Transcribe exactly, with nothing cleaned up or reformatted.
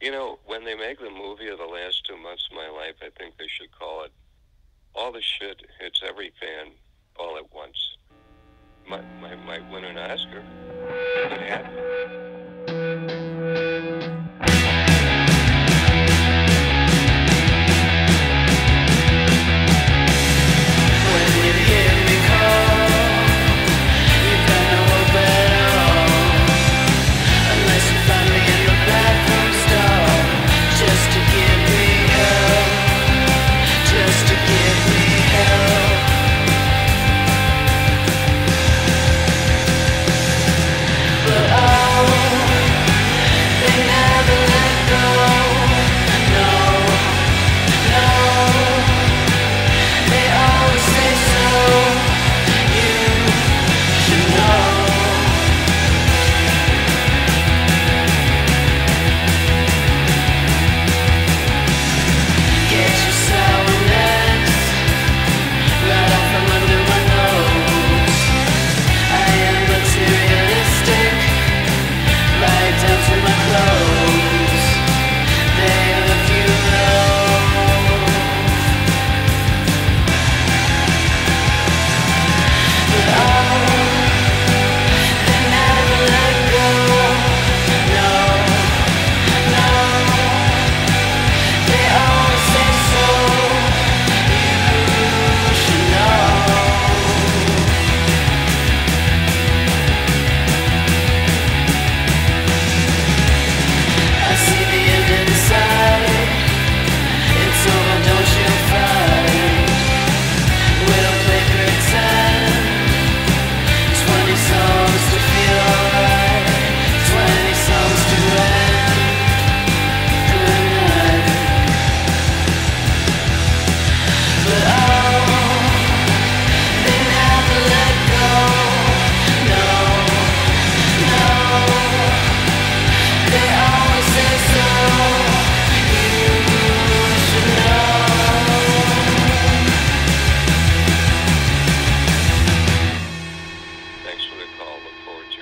You know, when they make the movie of the last two months of my life, I think they should call it All the Shit Hits Every Fan All at Once. Might, might, might win an Oscar. Could happen. Thanks for the call. Look forward to